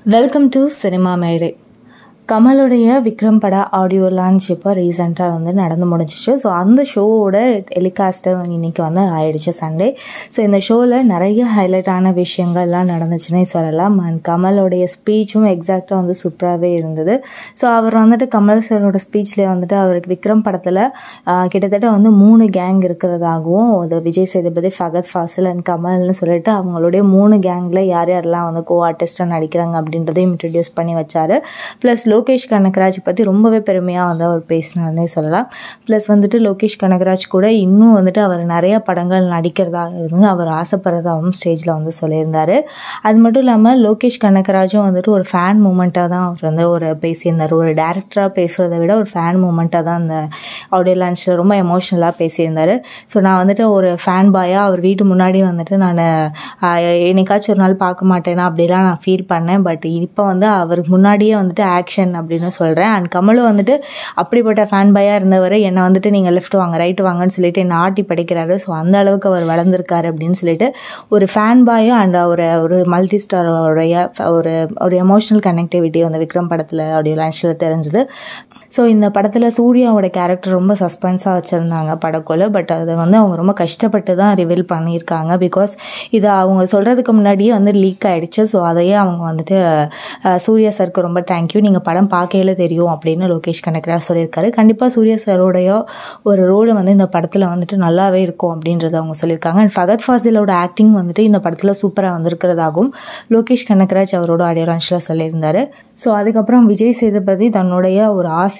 Welcome to Cinemamedai. கமலுடைய Vikram பட audio launch இப்போ ரீசெண்டாக நடந்து முடிஞ்சிச்சு. ஸோ அந்த ஷோவோட டெலிகாஸ்ட்டு இன்றைக்கி ஆயிடுச்சு சண்டே. ஸோ இந்த ஷோவில் நிறைய ஹைலைட்டான விஷயங்கள்லாம் நடந்துச்சுன்னே சொல்லலாம். அண்ட் கமலோடைய ஸ்பீச்சும் எக்ஸாக்டாக சூப்பராகவே இருந்தது. ஸோ அவர் கமல் சாரோட ஸ்பீச்லேயே அவருக்கு விக்ரம் படத்தில் கிட்டத்தட்ட 3 கேங் இருக்கிறதாகவும், அது விஜய் சேதுபதி, ஃபகத் ஃபாசில் அண்ட் கமல்னு சொல்லிட்டு அவங்களுடைய 3 கேங்கில் யார் யாரெல்லாம் கோ ஆர்டிஸ்டாக நடிக்கிறாங்க அப்படின்றதையும் இன்ட்ரடியூஸ் பண்ணி வச்சார். ப்ளஸ் லோகேஷ் கனகராஜ் பற்றி ரொம்பவே பெருமையாக அவர் பேசினார்னே சொல்லலாம். ப்ளஸ் லோகேஷ் கனகராஜ் கூட இன்னும் அவர் நிறைய படங்கள் நடிக்கிறதாக அவர் ஆசைப்படுறதாகவும் ஸ்டேஜில் சொல்லியிருந்தார். அது மட்டும் இல்லாமல் லோகேஷ் கனகராஜும் ஒரு ஃபேன் மூமெண்ட்டாக தான் அவர் ஒரு பேசியிருந்தார். ஒரு டேரக்டராக பேசுகிறத விட ஒரு ஃபேன் மூமெண்ட்டாக தான் அந்த ஆடியோ லான்ச்சில் ரொம்ப எமோஷ்னலாக பேசியிருந்தார். ஸோ நான் ஒரு ஃபேன் பாயாக அவர் வீட்டு முன்னாடி நான் என்னைக்காச்சும் ஒரு நாள் பார்க்க மாட்டேன்னா அப்படிலாம் நான் ஃபீல் பண்ணேன். பட் இப்போ அவருக்கு முன்னாடியே ஆக்ஷன் அப்படின்னு சொல்கிறேன். அண்ட் கமலும் அப்படிப்பட்ட ஃபேன் பாயாக இருந்தவர் என்னை நீங்கள் லெஃப்ட் வாங்க ரைட் வாங்கன்னு சொல்லிட்டு என்னை ஆட்டி படைக்கிறாரு. ஸோ அந்த அளவுக்கு அவர் வளர்ந்துருக்காரு அப்படின்னு சொல்லிட்டு ஒரு ஃபேன் பாயும் அண்ட் ஒரு மல்டி ஸ்டாரோடைய ஒரு எமோஷனல் கனெக்டிவிட்டி விக்ரம் படத்தில் ஆடியோ லான்ச்சில் தெரிஞ்சுது. ஸோ இந்த படத்தில் சூர்யாவோட கேரக்டர் ரொம்ப சஸ்பென்ஸாக வச்சுருந்தாங்க படக்குள்ள. பட் அதை அவங்க ரொம்ப கஷ்டப்பட்டு தான் ரிவீல் பண்ணியிருக்காங்க. பிகாஸ் இதை அவங்க சொல்கிறதுக்கு முன்னாடியே லீக் ஆகிடுச்சு. ஸோ அதையே அவங்க சூர்யா சாருக்கு ரொம்ப தேங்க்யூ, நீங்கள் படம் பார்க்கையில தெரியும் அப்படின்னு லோகேஷ் கனகராஜ் சொல்லியிருக்காரு. கண்டிப்பாக சூர்யா சாரோடைய ஒரு ரோல் இந்த படத்தில் நல்லாவே இருக்கும் அப்படின்றத அவங்க சொல்லியிருக்காங்க. அண்ட் ஃபகத் ஃபாசிலோட ஆக்டிங் இந்த படத்தில் சூப்பராக வந்திருக்கிறதாகவும் லோகேஷ் கனகராஜ் அவரோட ஆடியோ லான்ச்சில் சொல்லியிருந்தார். ஸோ அதுக்கப்புறம் விஜய் சேதுபதி தன்னுடைய ஒரு ஆசையாக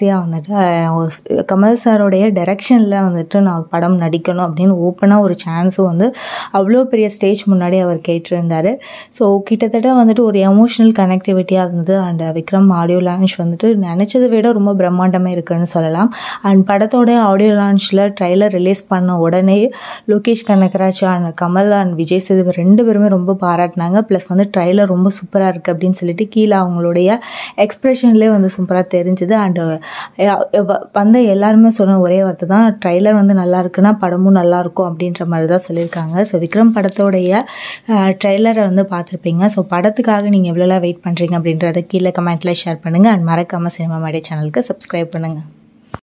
கமல் சாரோடைய டைரக்ஷனில் நான் படம் நடிக்கணும் அப்படின்னு ஓப்பனாக ஒரு சான்ஸும் அவ்வளோ பெரிய ஸ்டேஜ் முன்னாடி அவர் கேட்டிருந்தார். ஸோ கிட்டத்தட்ட ஒரு எமோஷனல் கனெக்டிவிட்டியாக இருந்தது. அண்ட் விக்ரம் ஆடியோ லான்ச் நினச்சதை விட ரொம்ப பிரம்மாண்டமாக இருக்குன்னு சொல்லலாம். அண்ட் படத்தோட ஆடியோ லான்ச்சில் ட்ரைலர் ரிலீஸ் பண்ண உடனே லோகேஷ் கனகராஜ் அண்ட் கமல் அண்ட் விஜய் சேதுபதி 2 பேருமே ரொம்ப பாராட்டினாங்க. ப்ளஸ் ட்ரைலர் ரொம்ப சூப்பராக இருக்குது அப்படின்னு சொல்லிட்டு கீழே அவங்களுடைய எக்ஸ்பிரஷன்லேயே சூப்பராக தெரிஞ்சுது. அண்ட் எல்லாருமே சொன்ன ஒரே வார்த்தை தான், ட்ரைலர் நல்லா இருக்குன்னா படமும் நல்லாயிருக்கும் அப்படின்ற மாதிரி தான் சொல்லியிருக்காங்க. ஸோ விக்ரம் படத்தோடைய ட்ரைலரை பார்த்துருப்பீங்க. ஸோ படத்துக்காக நீங்கள் எவ்வளோலாம் வெயிட் பண்ணுறீங்க அப்படின்றத கீழே கமெண்ட்டில் ஷேர் பண்ணுங்கள். அண்ட் மறக்காமல் சினிமாமேடை சேனலுக்கு சப்ஸ்கிரைப் பண்ணுங்கள்.